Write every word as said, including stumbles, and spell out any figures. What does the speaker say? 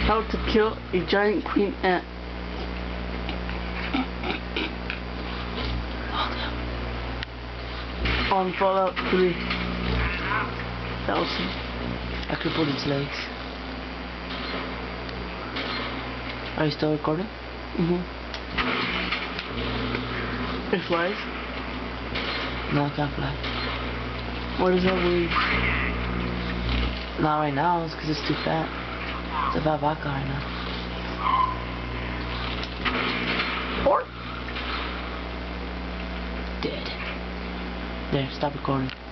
How to kill a giant queen ant. On Fallout three. Thousand. I crippled its legs. Are you still recording? Mm-hmm. It flies? No, I can't fly. What does that mean? Not right now, it's because it's too fat. It's a fat vodka right now. Or Dead. There, stop recording.